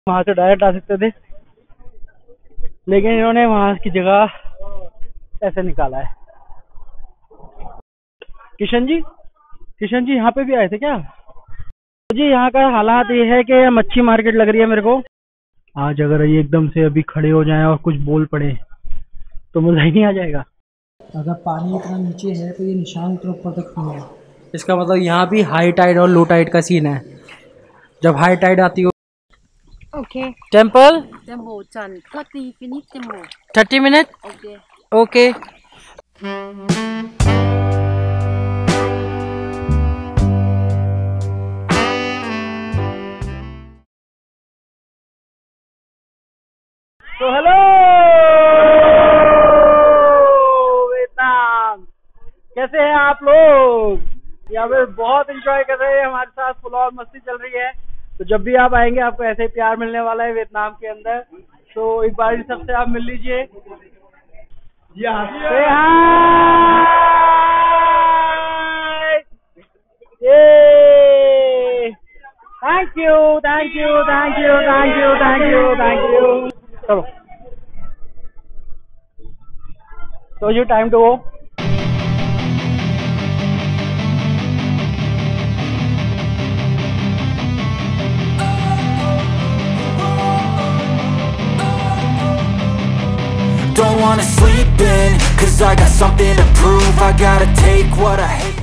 वहां से डायरेक्ट आ सकते थे, लेकिन इन्होंने वहां की जगह ऐसे निकाला है। किशन जी यहाँ पे भी आए थे क्या? जी यहाँ का हालात ये है कि मच्छी मार्केट लग रही है मेरे को। आज अगर ये एकदम से अभी खड़े हो जाएं और कुछ बोल पड़े तो मजा ही नहीं आ जाएगा। अगर पानी इतना नीचे है तो ये निशान तो ऊपर तक नहीं है, इसका मतलब यहाँ भी हाई टाइड और लो टाइड का सीन है। जब हाई टाइड आती हो Okay. Temple Temple 10 30 finish temple. 30 मिनट Okay. ओके। तो हेलो वियतनाम, कैसे हैं आप लोग? यहाँ पे बहुत एंजॉय कर रहे हैं, हमारे साथ फुल और मस्ती चल रही है। तो जब भी आप आएंगे आपको ऐसे ही प्यार मिलने वाला है वियतनाम के अंदर। तो एक बार इन सबसे आप मिल लीजिए। Say hi! Yay! Thank you. चलो, so you time to go. Don't wanna sleep in, cause I got something to prove. I gotta take what I hate.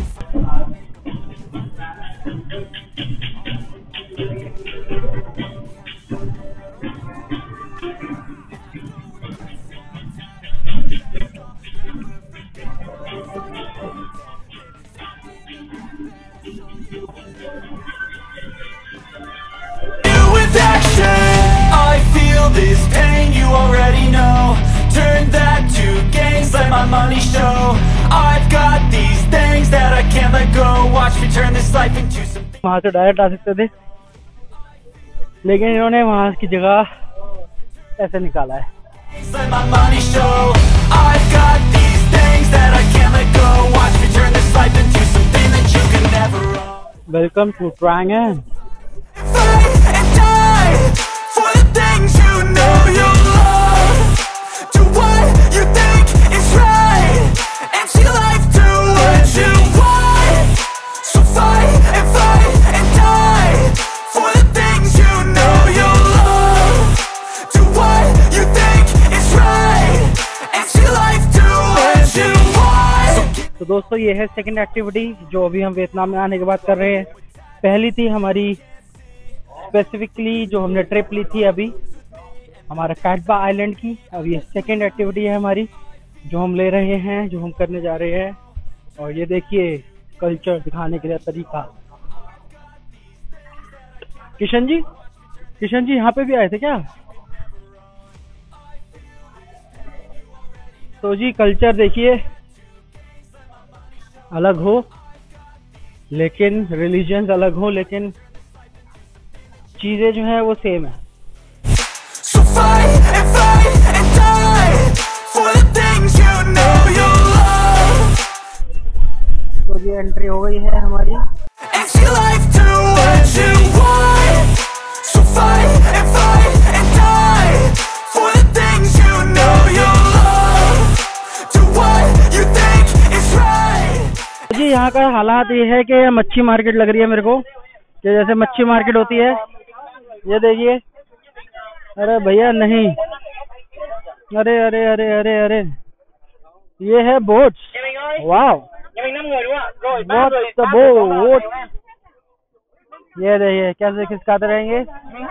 With action, I feel this pain, you already know. Turn that to gains, let my money show. I've got these things that I can't let go. Watch me turn this life into something. वहां से direct आ सकते थे, लेकिन इन्होंने वहां की जगह ऐसे निकाला है। Let my money show. I've got these things that I can't let go. Watch me turn this life into something that you can never own. Welcome to triangle. Fight and die for the things you know you love. Do what you think is right and see life do what you want. So fight and die for the things you know you love. Do what you think is right and see life do what you want. तो दोस्तों ये है second activity जो अभी हम Vietnam में आने के बाद कर रहे हैं। पहली थी हमारी स्पेसिफिकली जो हमने ट्रिप ली थी अभी हमारा कैटबा आइलैंड की। अब ये सेकंड एक्टिविटी है हमारी जो हम ले रहे हैं, जो हम करने जा रहे हैं। और ये देखिए कल्चर दिखाने के लिए तरीका। किशन जी यहाँ पे भी आए थे क्या? तो जी कल्चर देखिए अलग हो लेकिन रिलीजन्स अलग हो, लेकिन चीजें जो है वो सेम है। So fight and die for the things you know you love. तो ये एंट्री हो गई है हमारी। And see life do what you want. So fight and die for the things you know you love. Do what you think is right. जी यहाँ का हालात ये है कि मच्छी मार्केट लग रही है मेरे को, कि जैसे मच्छी मार्केट होती है। ये देखिए, अरे भैया नहीं, अरे अरे अरे अरे अरे ये है बोट्स। वाह, बोट। ये देखिए कैसे खिसकाते रहेंगे।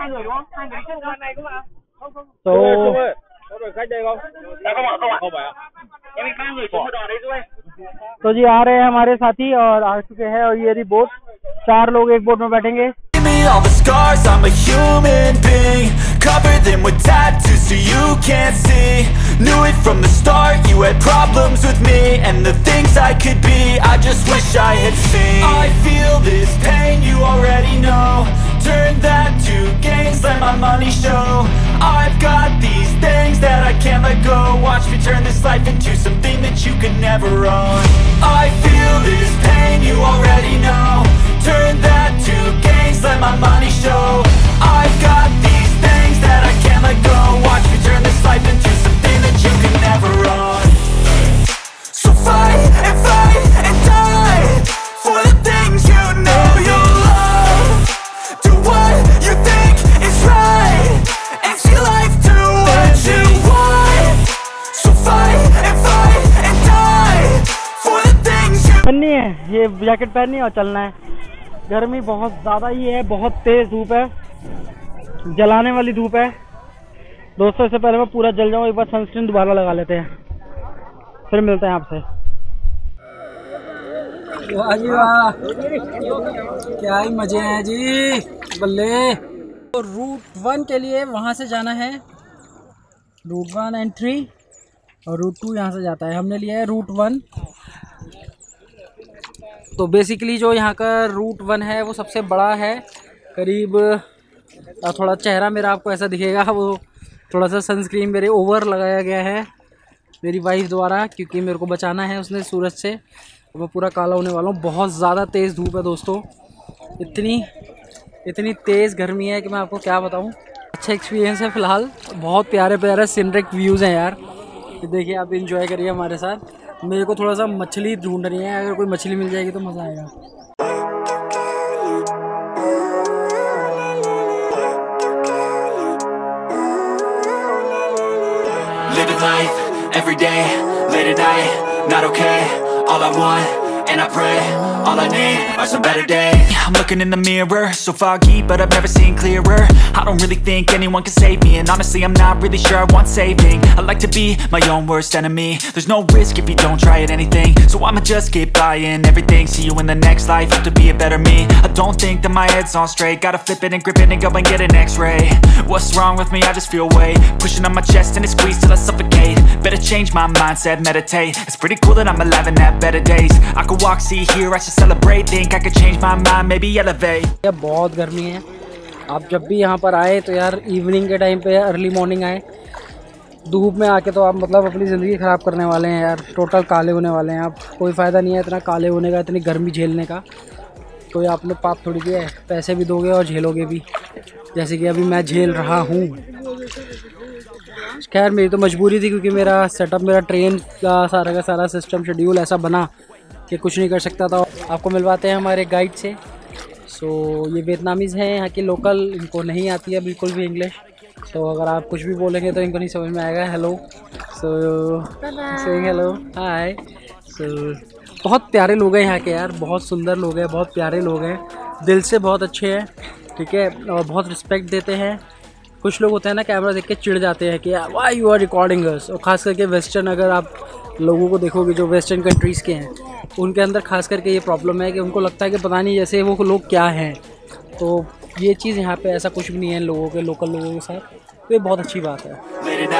तो जी आ रहे हैं हमारे साथी और आ चुके हैं, और ये रही बोट। 4 लोग एक बोट में बैठेंगे। All the scars, I'm a human being. Cover them with tattoos so you can't see. Knew it from the start, you had problems with me and the things I could be, I just wish I had seen. I feel this pain, you already know. Turn that to gains, let my money show. I've got these things that I can't let go. Watch me turn this life into something that you could never own. I feel this pain, you already know. Turn that to gains, let my money show. I've got these things पहननी है, ये jacket पहननी है और चलना है। गर्मी बहुत ज़्यादा ही है, बहुत तेज़ धूप है, जलाने वाली धूप है दोस्तों। इससे पहले मैं पूरा जल जाऊँ, एक बार सनस्क्रीन दोबारा लगा लेते हैं, फिर मिलते हैं आपसे। वाह जी वाह, क्या ही मजे हैं जी, बल्ले। तो रूट 1 के लिए वहाँ से जाना है, रूट 1 एंड 3, और रूट 2 यहाँ से जाता है। हमने लिया है रूट 1। तो बेसिकली जो यहाँ का रूट 1 है वो सबसे बड़ा है, करीब थोड़ा चेहरा मेरा आपको ऐसा दिखेगा, वो थोड़ा सा सनस्क्रीन मेरे ओवर लगाया गया है मेरी वाइफ द्वारा, क्योंकि मेरे को बचाना है उसने सूरज से, तो मैं पूरा काला होने वाला हूँ। बहुत ज़्यादा तेज़ धूप है दोस्तों, इतनी तेज़ गर्मी है कि मैं आपको क्या बताऊँ। अच्छा एक्सपीरियंस है फ़िलहाल, बहुत प्यारे प्यारे सीनरिक व्यूज़ हैं यार। देखिए आप एंजॉय करिए हमारे साथ। मेरे को थोड़ा सा मछली ढूंढनी है, अगर कोई मछली मिल जाएगी तो मज़ा आएगा। Living life, every day, late at night, not okay. All I want, and I pray, all I need are some better days. I'm looking in the mirror, so foggy, but I've never seen clearer. I don't really think anyone can save me, and honestly I'm not really sure I want saving. I like to be my own worst enemy. There's no risk if you don't try at anything, so I'ma just keep buying everything. See you in the next life, have to be a better me. I don't think that my head's on straight, gotta flip it and grip it and go and get an x-ray. What's wrong with me? I just feel weight pushing on my chest and it squeezes till I suffocate. Better change my mindset, meditate. It's pretty cool that I'm alive and have better days. I could walk, see, hear, I should celebrate. Think I could change my mind, maybe elevate. यार बहुत गर्मी है, आप जब भी यहाँ पर आए तो यार इवनिंग के टाइम पे, अर्ली मॉर्निंग आए। धूप में आके तो आप मतलब अपनी ज़िंदगी ख़राब करने वाले हैं यार, टोटल काले होने वाले हैं आप। कोई फ़ायदा नहीं है इतना काले होने का, इतनी गर्मी झेलने का। तो ये आपने पाप थोड़ी किया है, पैसे भी दोगे और झेलोगे भी, जैसे कि अभी मैं झेल रहा हूँ। खैर मेरी तो मजबूरी थी, क्योंकि मेरा सेटअप, मेरा ट्रेन का सारा सिस्टम शेड्यूल ऐसा बना कि कुछ नहीं कर सकता था। आपको मिलवाते हैं हमारे गाइड से। सो ये वियतनामीज़ हैं, यहाँ के लोकल, इनको नहीं आती है बिल्कुल भी इंग्लिश, तो अगर आप कुछ भी बोलेंगे तो इनको नहीं समझ में आएगा। Hello, so saying hello, hi. So बहुत प्यारे लोग हैं यहाँ के यार, बहुत सुंदर लोग हैं, बहुत प्यारे लोग हैं, दिल से बहुत अच्छे हैं, ठीक है, और बहुत रिस्पेक्ट देते हैं। कुछ लोग होते हैं ना कैमरा देख के चिढ़ जाते हैं कि why you are recording us, और ख़ास करके वेस्टर्न, अगर आप लोगों को देखोगे जो वेस्टर्न कंट्रीज़ के हैं, उनके अंदर खास करके ये प्रॉब्लम है कि उनको लगता है कि पता नहीं जैसे वो लोग क्या हैं। तो ये चीज़ यहाँ पे ऐसा कुछ भी नहीं है लोगों के, लोकल लोगों के साथ, तो ये बहुत अच्छी बात है।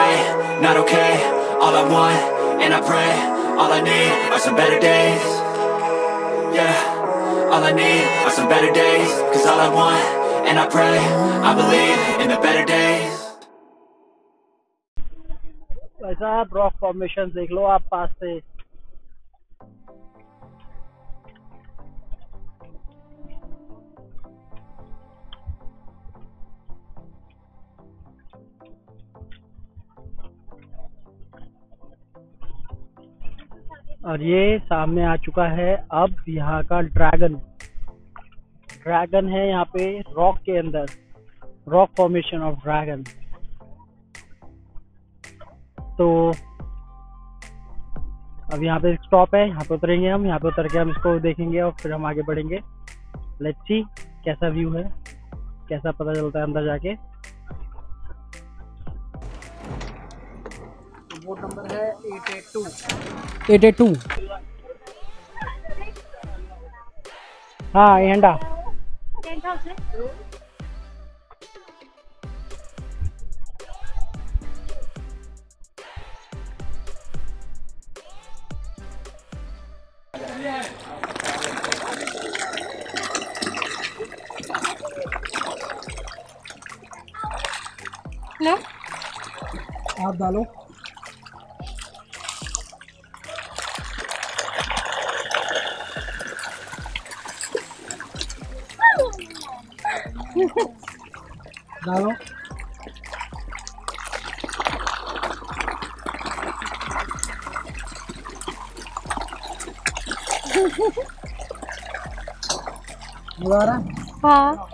ऐसा रॉक फॉर्मेशन देख लो आप पास से। और ये सामने आ चुका है अब यहाँ का ड्रैगन है यहाँ पे रॉक के अंदर, रॉक फॉर्मेशन ऑफ ड्रैगन। तो अब यहाँ पे स्टॉप है, यहाँ पे उतरेंगे हम, यहाँ पे उतर के हम इसको देखेंगे और फिर हम आगे बढ़ेंगे। लेट्स सी कैसा व्यू है, कैसा पता चलता है अंदर जाके। बोर्ड नंबर है 882। हाँ एंडा लो आप डालो। डालो। मजा आ रहा है? हाँ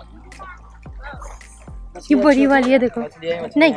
ये बड़ी वाली है देखो। नहीं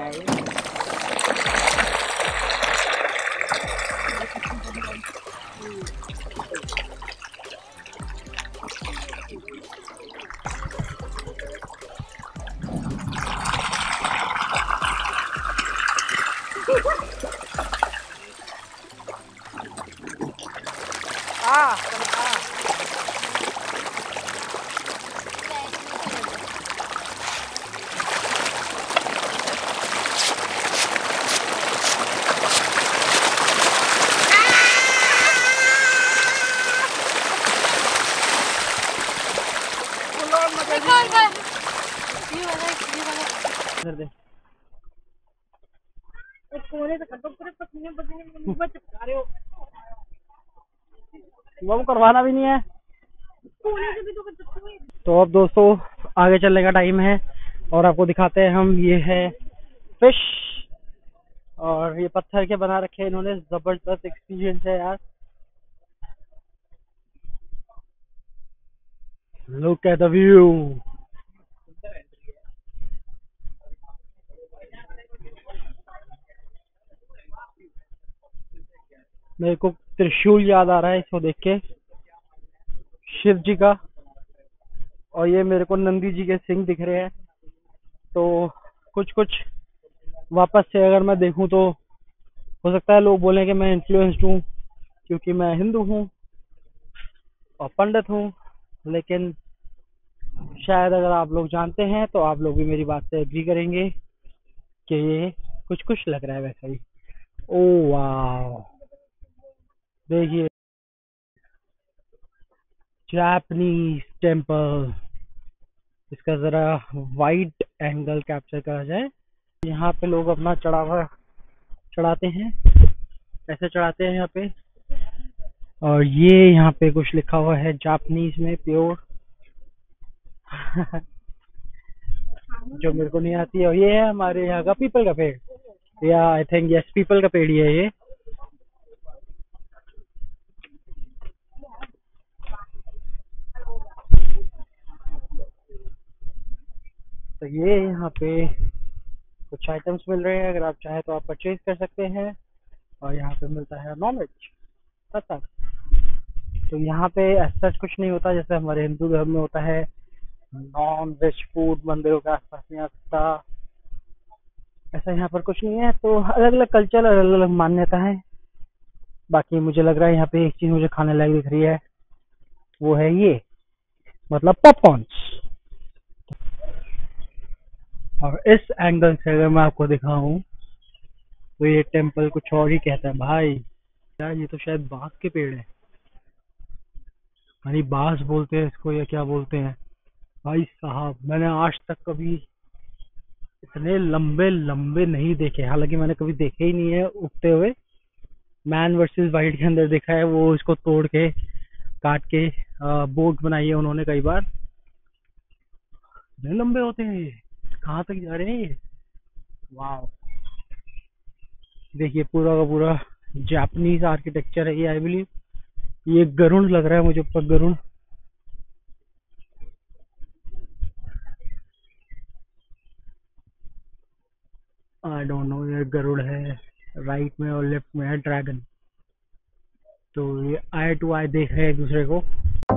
वो करवाना भी नहीं है। तो अब दोस्तों आगे चलने का टाइम है और आपको दिखाते हैं हम। ये है फिश और ये पत्थर के बना रखे हैं इन्होंने। जबरदस्त एक्सपीरियंस है यार। Look at the view. मेरे को त्रिशूल याद आ रहा है इसको देख के, शिव जी का। और ये मेरे को नंदी जी के सिंह दिख रहे हैं। तो कुछ कुछ वापस से अगर मैं देखूं तो हो सकता है लोग बोलें कि मैं इन्फ्लुएंस्ड हूँ क्योंकि मैं हिंदू हूँ और पंडित हूँ, लेकिन शायद अगर आप लोग जानते हैं तो आप लोग भी मेरी बात से एग्री करेंगे कि ये कुछ कुछ लग रहा है वैसा ही। ओ वाह, देखिए जापानीज टेम्पल। इसका जरा वाइड एंगल कैप्चर करा जाए। यहाँ पे लोग अपना चढ़ावा चढ़ाते हैं, ऐसे चढ़ाते हैं यहाँ पे। और ये यहाँ पे कुछ लिखा हुआ है जापानीज में प्योर जो मेरे को नहीं आती है। और ये है हमारे यहाँ का पीपल का पेड़, या आई थिंक यस पीपल का पेड़ ही है ये। तो ये यहाँ पे कुछ आइटम्स मिल रहे हैं, अगर आप चाहें तो आप परचेज कर सकते हैं। और यहाँ पे मिलता है नॉनवेज सब। तो यहाँ पे ऐसा कुछ नहीं होता जैसे हमारे हिंदू धर्म में होता है, नॉन वेज फूड मंदिरों के आसपास नहीं आ सकता, ऐसा यहाँ पर कुछ नहीं है। तो अलग अलग कल्चर, अलग अलग मान्यता है। बाकी मुझे लग रहा है यहाँ पे एक चीज मुझे खाने लायक दिख रही है, वो है ये, मतलब पॉपकॉर्न्स। और इस एंगल से अगर मैं आपको दिखाऊं तो ये टेम्पल कुछ और ही कहता है भाई। यार ये तो शायद बांस के पेड़ है, यानी बांस बोलते हैं इसको या क्या बोलते हैं। भाई साहब मैंने आज तक कभी इतने लंबे लंबे नहीं देखे, हालांकि मैंने कभी देखे ही नहीं है उगते हुए। मैन वर्सेस वाइल्ड के अंदर देखा है, वो इसको तोड़ के काट के बोट बनाई है उन्होंने कई बार। इतने लंबे होते हैं ये, कहाँ तक जा रहे हैं ये। वाह, देखिए पूरा का पूरा जापानीज आर्किटेक्चर है ये आई बिलीव। ये गरुड़ लग रहा है मुझे, ऊपर गरुड़। आई डोंट नो, ये गरुड़ है, राइट में और लेफ्ट में है ड्रैगन। तो ये आई टू आई देख रहे हैं एक दूसरे को।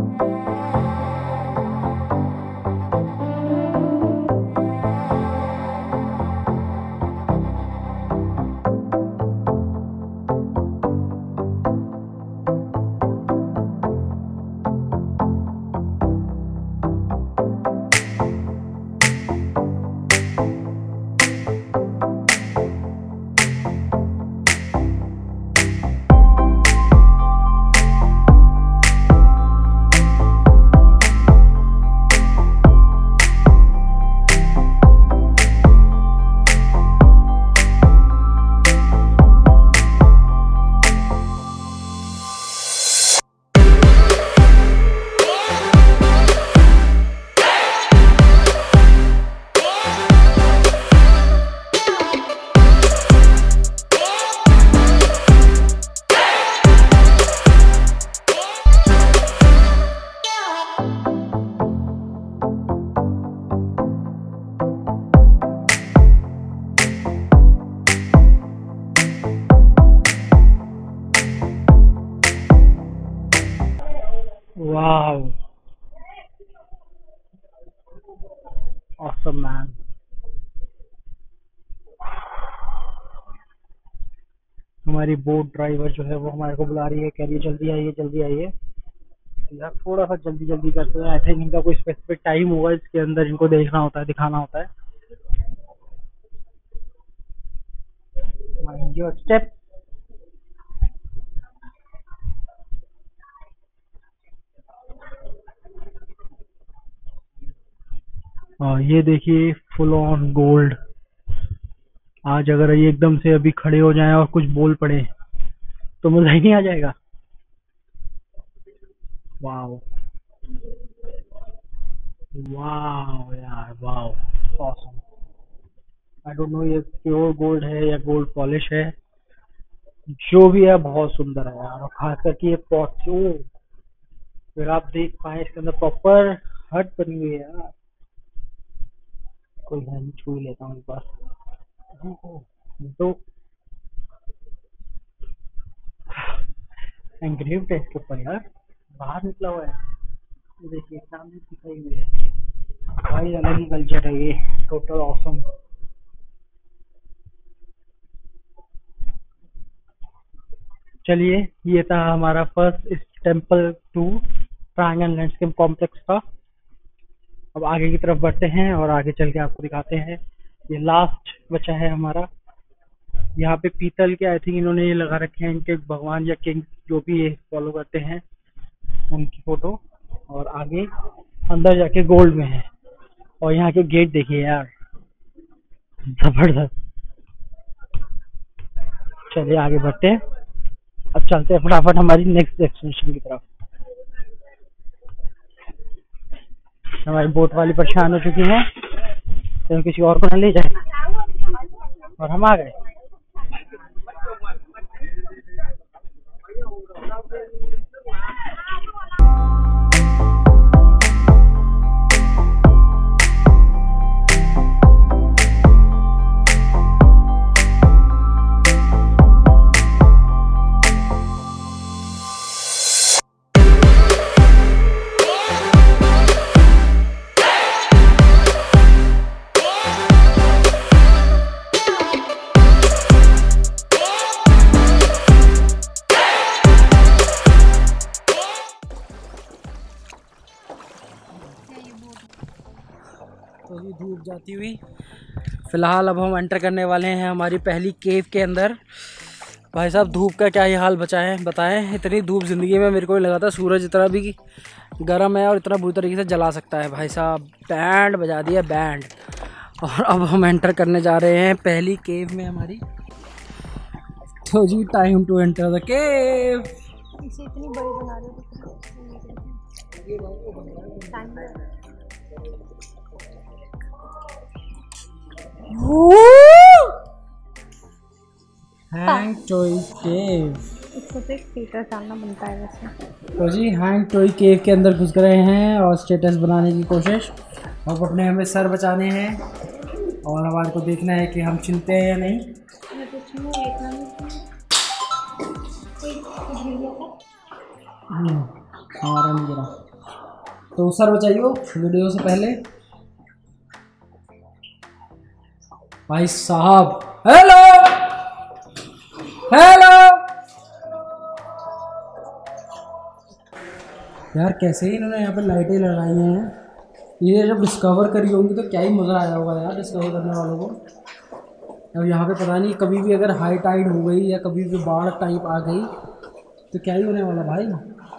वाह, ऑसम मैन। हमारी बोट ड्राइवर जो है वो हमारे को बुला रही है, कह रही है जल्दी आइए जल्दी आइए। यार थोड़ा सा जल्दी जल्दी करते हैं, आई थिंक इनका कोई स्पेसिफिक टाइम होगा इसके अंदर इनको देखना होता है, दिखाना होता है। Mind your step. और ये देखिए फुल ऑन गोल्ड आज अगर ये एकदम से अभी खड़े हो जाएं और कुछ बोल पड़े तो मजा ही नहीं आ जाएगा। वाओ वाओ यार, wow, awesome. I don't know ये प्योर गोल्ड है या गोल्ड पॉलिश है, जो भी है बहुत सुंदर है यार। और खास करके ये पॉट, फिर आप देख पाए इसके अंदर प्रॉपर हट बनी हुई है यार। कोई है, छू ही लेता हूँ एक बार। तो एंग्रेव्ड है इसके ऊपर यार, बाहर निकला हुआ है। ये देखिए सामने दिखाई हुई है भाई, अलग ही कल्चर है ये, टोटल ऑसम। चलिए, ये था हमारा फर्स्ट इस temple to triangle landscape complex का। अब आगे की तरफ बढ़ते हैं और आगे चल के आपको दिखाते हैं। ये लास्ट बचा है हमारा। यहाँ पे पीतल के आई थिंक इन्होंने ये लगा रखे हैं, इनके भगवान या किंग जो भी ये फॉलो करते हैं उनकी फोटो। और आगे अंदर जाके गोल्ड में है। और यहाँ के गेट देखिए यार, जबरदस्त। चलिए आगे बढ़ते हैं, अब चलते हैं फटाफट हमारी नेक्स्ट डेस्टिनेशन की तरफ। हमारी बोट वाली परेशान हो चुकी है तो किसी और को न ले जाए, और हम आ गए। तो ये धूप जाती हुई, फ़िलहाल अब हम एंटर करने वाले हैं हमारी पहली केव के अंदर। भाई साहब धूप का क्या ही हाल बचा है बताएं। इतनी धूप ज़िंदगी में मेरे को नहीं लगा था सूरज इतना भी गर्म है और इतना बुरी तरीके से जला सकता है। भाई साहब बैंड बजा दिया, बैंड। और अब हम एंटर करने जा रहे हैं पहली केव में हमारी। तो जी time to enter the cave. इसे इतनी बड़ी बना रहे हैंग टॉय केव। इसको तो एक स्टेटस डालना बनता है वैसे। तो जी हैंग टॉय केव के अंदर घुस गए हैं और स्टेटस बनाने की कोशिश। अब अपने हमें सर बचाने हैं और हमारे को देखना है कि हम चिनते हैं या नहीं। हमारा नहीं गिरा तो सर बचाइयो वीडियो से पहले। भाई साहब हेलो हेलो यार, कैसे ही इन्होंने यहाँ पे लाइटें लगाई हैं। ये जब डिस्कवर करी होंगी तो क्या ही मज़ा आया होगा यार डिस्कवर करने वालों को। अब यहाँ पे पता नहीं कभी भी अगर हाई टाइड हो गई या कभी भी बाढ़ टाइप आ गई तो क्या ही होने वाला भाई।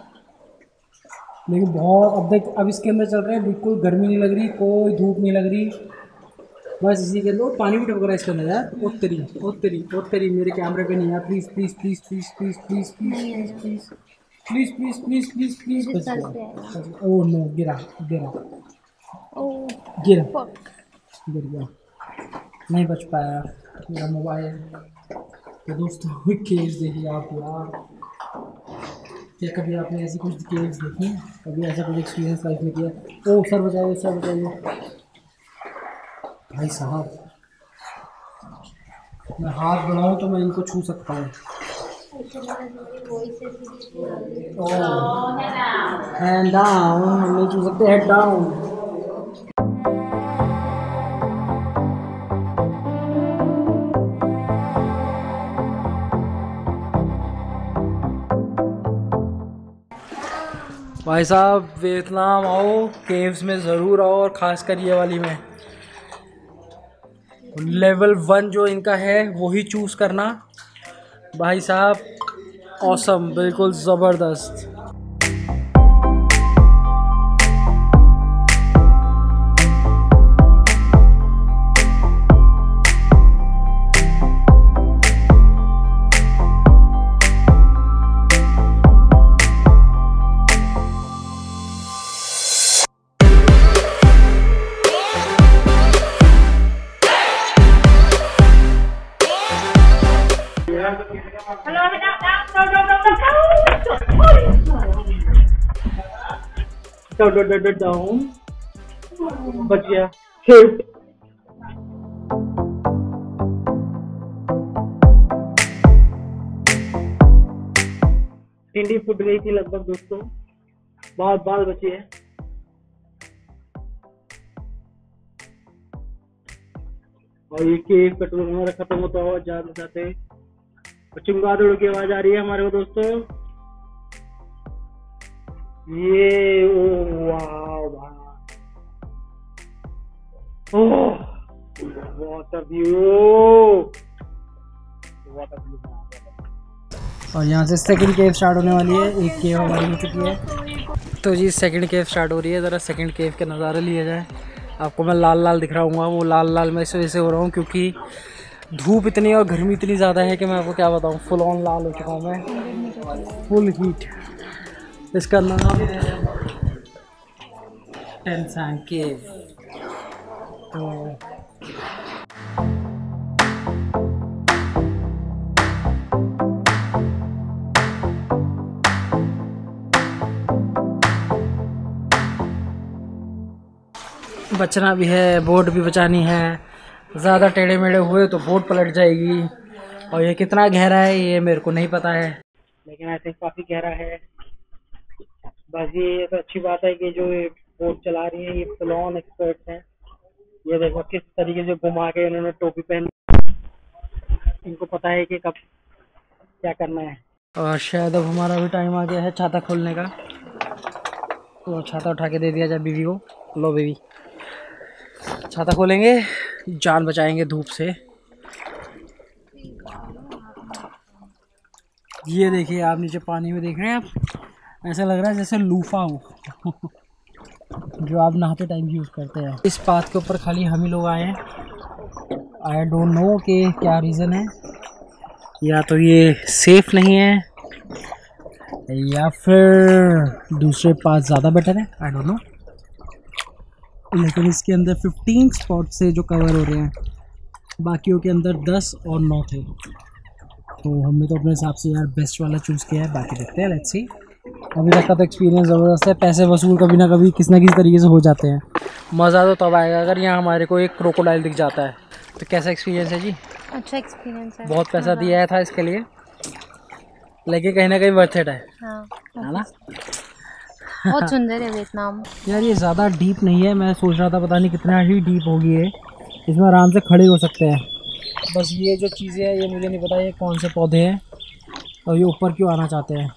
लेकिन बहुत अब देख, अब इसके अंदर चल रहे हैं, बिल्कुल गर्मी नहीं लग रही, कोई धूप नहीं लग रही, बस इसी के अंदर। पानी भी टपक रहा है इसके अंदर यार। ओत्तरी मेरे कैमरे पे नहीं यार, please please please please please please please please please please please please please बच गया। ओह नो, गिरा गिरा गिरा गिर गया, नहीं बच पाया मेरा मोबाइल। तो दोस्तों केव्स देखिए आप यार, क्या कभी आपने ऐसी कुछ केव्स देखी, कभी ऐसा कुछ एक्सपीरियंस लाइफ में किया? ओह सर बचाइए सर बचाइए। भाई साहब मैं हाथ बढ़ाऊँ तो मैं इनको छू सकता हूँ। हैंड डाउन, हम नहीं छू सकते, हेड डाउन। भाई साहब वियतनाम आओ, केव्स में ज़रूर आओ, और ख़ासकर ये वाली में लेवल 1 जो इनका है वही चूज़ करना। भाई साहब ऑसम, बिल्कुल ज़बरदस्त। डाउन बच गया हिट। टिंडी फुट गई थी लगभग दोस्तों, बहुत बाल बची है। और ये केक पेट्रोल हमारा खत्म होता हुआ जाते जाते चमगादड़ की आवाज आ रही है हमारे को दोस्तों। ये ओ वाह ओह व्हाट अ व्यू। और यहाँ से सेकंड केव स्टार्ट होने वाली है। एक केव हमारी हो चुकी है, तो जी सेकंड केव स्टार्ट हो रही है। ज़रा सेकंड केव के नज़ारे लिए जाए। आपको मैं लाल लाल दिख रहा हूँ, वो लाल लाल मैं इस वजह से हो रहा हूँ क्योंकि धूप इतनी और गर्मी इतनी ज़्यादा है कि मैं आपको क्या बताऊँ, फुल ऑन लाल हो चुका हूँ मैं, फुल हीट। इसका नाम है टेंसांग केव। तो बचना भी है, बोट भी बचानी है। ज़्यादा टेढ़े मेढ़े हुए तो बोट पलट जाएगी। और ये कितना गहरा है ये मेरे को नहीं पता है, लेकिन आई थिंक काफी गहरा है। बस ये तो अच्छी बात है कि जो ये बोट चला रही है ये फुल ऑन एक्सपर्ट्स हैं। ये देखो किस तरीके से घुमा के इन्होंने टोपी पहनी, इनको पता है कि कब क्या करना है। और शायद अब हमारा भी टाइम आ गया है छाता खोलने का। तो छाता उठा के दे दिया जाए बीवी को। लो बेबी, छाता खोलेंगे, जान बचाएंगे धूप से। ये देखिए आप नीचे पानी में देख रहे हैं आप, ऐसा लग रहा है जैसे लूफा हो जो आप नहाते टाइम यूज़ करते हैं। इस पाथ के ऊपर खाली हम ही लोग आए हैं। आई डोंट नो कि क्या रीज़न है, या तो ये सेफ नहीं है या फिर दूसरे पाथ ज़्यादा बेटर है, आई डोंट नो। लेकिन इसके अंदर 15 स्पॉट से जो कवर हो रहे हैं, बाकियों के अंदर 10 और 9 थे। तो हमने तो अपने हिसाब से यार बेस्ट वाला चूज़ किया है, बाकी देखते हैं, लेट्स सी। अभी तक का तो एक्सपीरियंस ज़बरदस्त है। पैसे वसूल कभी ना कभी किसी ना किसी तरीके से हो जाते हैं। मज़ा तो तब आएगा अगर यहाँ हमारे को एक क्रोकोडाइल दिख जाता है। तो कैसा एक्सपीरियंस है जी? अच्छा एक्सपीरियंस है। बहुत पैसा दिया था इसके लिए, लेकिन कहीं ना कहीं वर्थ इट है, हाँ, है ना? बहुत सुंदर है वियतनाम यार ये ज़्यादा डीप नहीं है, मैं सोच रहा था पता नहीं कितना ही डीप होगी ये। इसमें आराम से खड़े हो सकते हैं। बस ये जो चीज़ें हैं ये मुझे नहीं पता ये कौन से पौधे हैं और ये ऊपर क्यों आना चाहते हैं।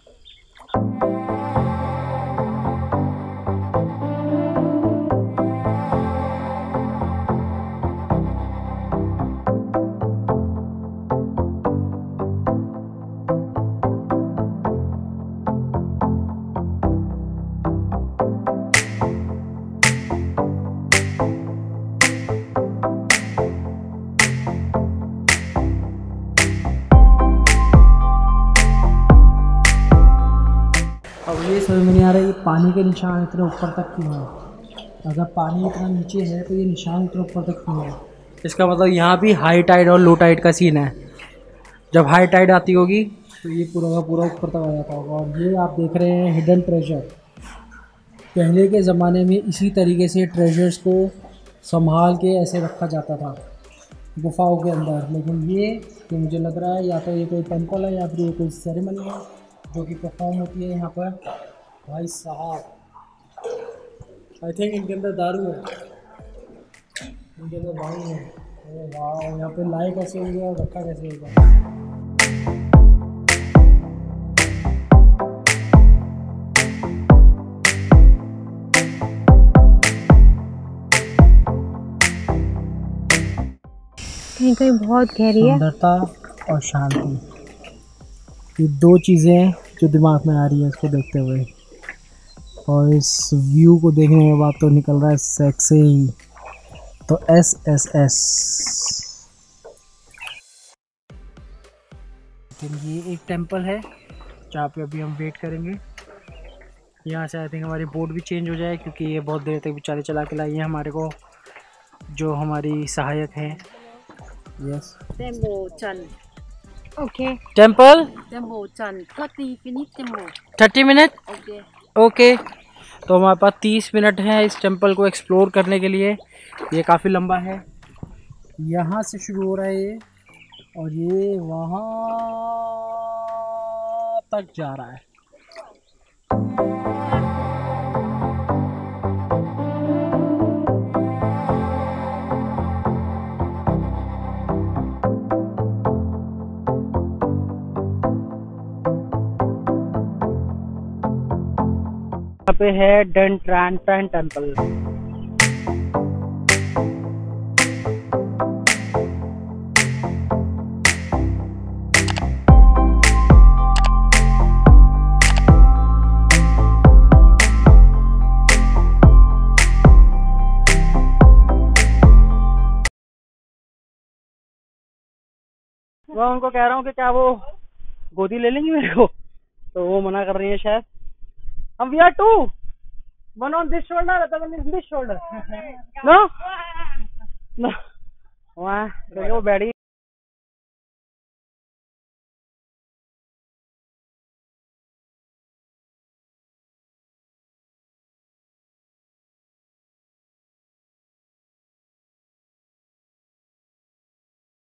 अब ये समझ में नहीं आ रहा है ये पानी के निशान इतने ऊपर तक क्यों है। अगर पानी इतना नीचे है तो ये निशान इतने ऊपर तक क्यों है। इसका मतलब यहाँ भी हाई टाइड और लो टाइड का सीन है। जब हाई टाइड आती होगी तो ये पूरा का पूरा ऊपर तक आ जाता होगा। और ये आप देख रहे हैं हिडन ट्रेजर। पहले के ज़माने में इसी तरीके से ट्रेजर्स को संभाल के ऐसे रखा जाता था गुफाओं के अंदर। लेकिन ये तो मुझे लग रहा है या तो ये कोई टेम्पल है या फिर ये कोई सेरेमनी है जो कि परफॉर्म होती है यहाँ पर। भाई साहब आई थिंक इनके अंदर दारू है, इनके अंदर वाइन है। अरे वाह, यहाँ पे लाए कैसे होगा और रखा कैसे होगा। कहीं कहीं बहुत गहरी है। सुंदरता और शांति, ये दो चीज़ें जो दिमाग में आ रही है इसको देखते हुए। और इस व्यू को देखने के बाद तो निकल रहा है सेक्सी। तो SSS। ये एक टेंपल है जहाँ पे अभी हम वेट करेंगे। यहाँ से आई थिंक हमारी बोट भी चेंज हो जाए क्योंकि ये बहुत देर तक बेचारे चला के लाई है हमारे को, जो हमारी सहायक हैं। Yes Okay. Temple Temple Chan 30 minutes temple. 30 मिनट Okay. ओके। तो हमारे पास 30 मिनट है इस टेम्पल को एक्सप्लोर करने के लिए। ये काफ़ी लंबा है, यहाँ से शुरू हो रहा है ये और ये वहाँ तक जा रहा है। यहाँ पे है डन ट्रान पैन टेम्पल। मैं उनको कह रहा हूँ कि क्या वो गोदी ले लेंगी मेरे को, तो वो मना कर रही है शायद। हम we are two, one on this shoulder, other one is this shoulder. No no, वहाँ वो बैठी